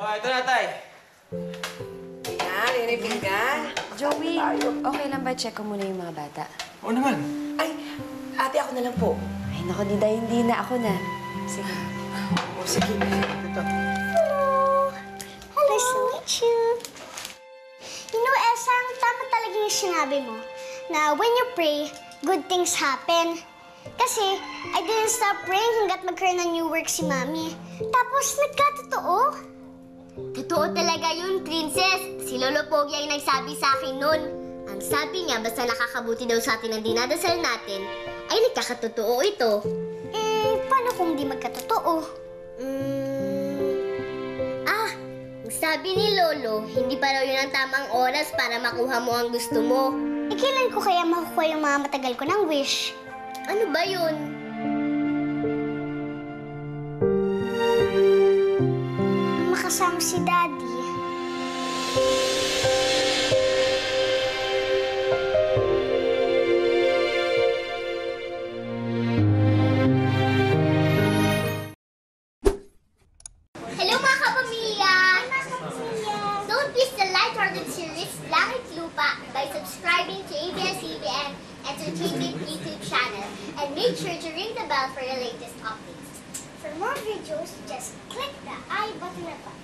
Oh, ito na, Tay. Yan, yun yung pinggan. Joey, okay lang ba check ko muna yung mga bata? Oo naman. Ay, ate, ako na lang po. Ay, naku, Dida, hindi na. Ako na. Sige. O, sige. Ito. Hello. Nice to meet you. You know, Esang, tama talaga yung sinabi mo na when you pray, good things happen. Kasi, I didn't stop praying hanggat magkaroon ng new work si Mami. Tapos, nagkatotoo. Totoo talaga yun, Princess. Si Lolo Pogi ay nagsabi sa akin nun. Ang sabi niya, basta nakakabuti daw sa atin ang dinadasal natin, ay nagkakatotoo ito. Paano kung di magkatotoo? Ang sabi ni Lolo, hindi pa raw yun ang tamang oras para makuha mo ang gusto mo. Kailan ko kaya makukuha yung mga matagal ko ng wish? Ano ba yun? Makasama si Daddy. Hello mga kapamilya! Don't miss the light-hearted series Langit Lupa by subscribing to ABS-CBN Entertainment YouTube channel and make sure to ring the bell for the latest updates. For more videos, just click the I button above.